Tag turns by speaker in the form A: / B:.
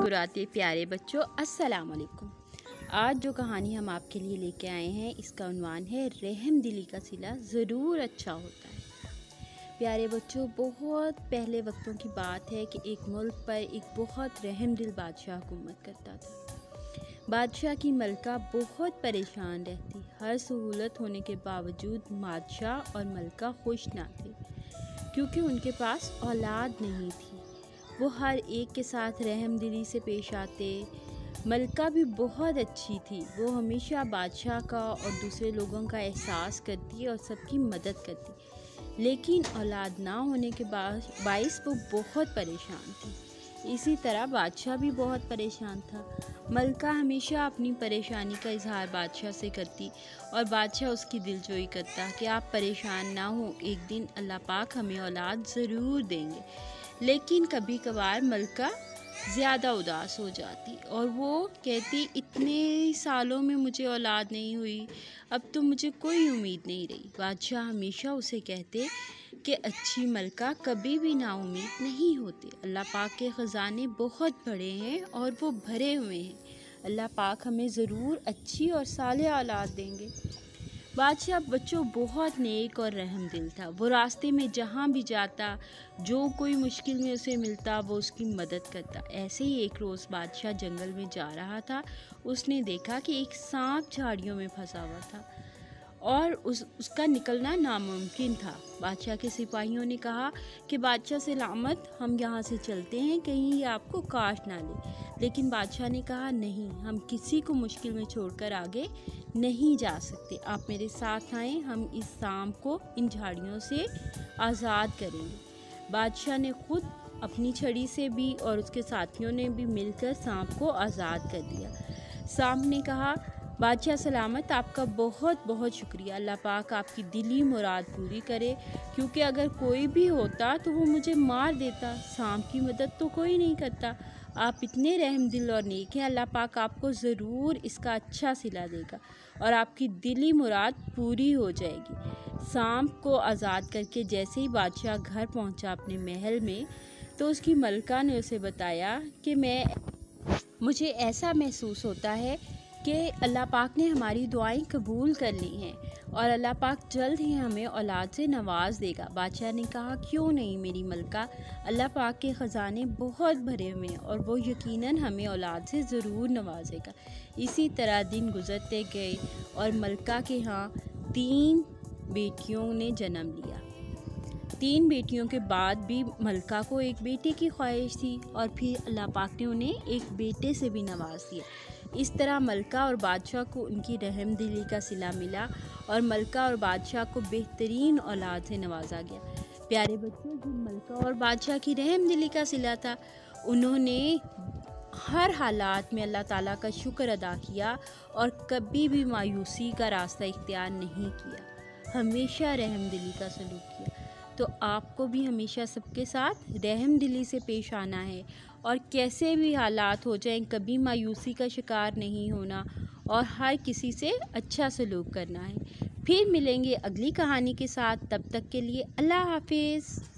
A: मुस्कुराते प्यारे बच्चों, अस्सलाम वालेकुम। आज जो कहानी हम आपके लिए लेके आए हैं, इसका उन्वान है रहम दिली का सिला ज़रूर अच्छा होता है। प्यारे बच्चों, बहुत पहले वक्तों की बात है कि एक मुल्क पर एक बहुत रहम दिल बादशाह हुकूमत करता था। बादशाह की मलका बहुत परेशान रहती। हर सहूलत होने के बावजूद बादशाह और मलका खुश ना थे, क्योंकि उनके पास औलाद नहीं थी। वो हर एक के साथ रहमदिली से पेश आते। मलका भी बहुत अच्छी थी। वो हमेशा बादशाह का और दूसरे लोगों का एहसास करती और सबकी मदद करती, लेकिन औलाद ना होने के बाइस वो बहुत परेशान थी। इसी तरह बादशाह भी बहुत परेशान था। मलका हमेशा अपनी परेशानी का इजहार बादशाह से करती और बादशाह उसकी दिलजोई करता कि आप परेशान ना हो, एक दिन अल्लाह पाक हमें औलाद ज़रूर देंगे। लेकिन कभी कभार मलका ज़्यादा उदास हो जाती और वो कहती, इतने सालों में मुझे औलाद नहीं हुई, अब तो मुझे कोई उम्मीद नहीं रही। बादशाह हमेशा उसे कहते कि अच्छी मलका कभी भी नाउम्मीद नहीं होते। अल्लाह पाक के ख़जाने बहुत बड़े हैं और वो भरे हुए हैं। अल्लाह पाक हमें ज़रूर अच्छी और सालेह औलाद देंगे। बादशाह बच्चों बहुत नेक और रहम दिल था। वो रास्ते में जहाँ भी जाता, जो कोई मुश्किल में उसे मिलता, वो उसकी मदद करता। ऐसे ही एक रोज़ बादशाह जंगल में जा रहा था। उसने देखा कि एक सांप झाड़ियों में फंसा हुआ था और उसका निकलना नामुमकिन था। बादशाह के सिपाहियों ने कहा कि बादशाह सलामत, हम यहाँ से चलते हैं, कहीं ये आपको काट ना ले। लेकिन बादशाह ने कहा, नहीं, हम किसी को मुश्किल में छोड़कर आगे नहीं जा सकते। आप मेरे साथ आएँ, हम इस सांप को इन झाड़ियों से आज़ाद करेंगे। बादशाह ने खुद अपनी छड़ी से भी और उसके साथियों ने भी मिलकर सांप को आज़ाद कर दिया। सांप ने कहा, बादशाह सलामत, आपका बहुत बहुत शुक्रिया। अल्लाह पाक आपकी दिली मुराद पूरी करे, क्योंकि अगर कोई भी होता तो वो मुझे मार देता। सांप की मदद तो कोई नहीं करता। आप इतने रहम दिल और नेक हैं, अल्लाह पाक आपको ज़रूर इसका अच्छा सिला देगा और आपकी दिली मुराद पूरी हो जाएगी। सांप को आज़ाद करके जैसे ही बादशाह घर पहुंचा अपने महल में, तो उसकी मलका ने उसे बताया कि मुझे ऐसा महसूस होता है कि अल्लाह पाक ने हमारी दुआएं कबूल कर ली हैं और अल्लाह पाक जल्द ही हमें औलाद से नवाज देगा। बादशाह ने कहा, क्यों नहीं मेरी मलका, अल्लाह पाक के ख़जाने बहुत भरे हुए हैं और वो यकीनन हमें औलाद से ज़रूर नवाजेगा। इसी तरह दिन गुजरते गए और मलका के यहाँ 3 बेटियों ने जन्म लिया। 3 बेटियों के बाद भी मलका को एक बेटे की ख्वाहिश थी और फिर अल्लाह पाक ने उन्हें एक बेटे से भी नवाज दिया। इस तरह मलका और बादशाह को उनकी रहमदिली का सिला मिला और मलका और बादशाह को बेहतरीन औलाद से नवाजा गया। प्यारे बच्चों, जो मलका और बादशाह की रहमदिली का सिला था, उन्होंने हर हालात में अल्लाह ताला का शुक्र अदा किया और कभी भी मायूसी का रास्ता इख्तियार नहीं किया, हमेशा रहमदिली का सलूक किया। तो आपको भी हमेशा सबके साथ रहमदिली से पेश आना है और कैसे भी हालात हो जाएं, कभी मायूसी का शिकार नहीं होना और हर किसी से अच्छा सलूक करना है। फिर मिलेंगे अगली कहानी के साथ, तब तक के लिए अल्लाह हाफिज़।